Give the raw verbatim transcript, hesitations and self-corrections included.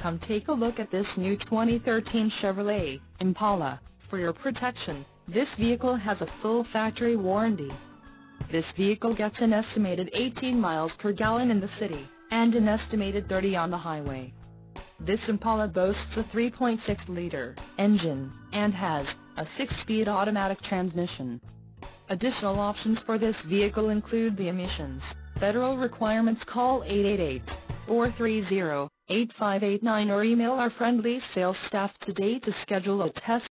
Come take a look at this new twenty thirteen Chevrolet Impala. For your protection, this vehicle has a full factory warranty. This vehicle gets an estimated eighteen miles per gallon in the city, and an estimated thirty on the highway. This Impala boasts a three point six liter engine, and has a six-speed automatic transmission. Additional options for this vehicle include the emissions, federal requirements. Call eight eight eight, four three zero, eight five eight nine or email our friendly sales staff today to schedule a test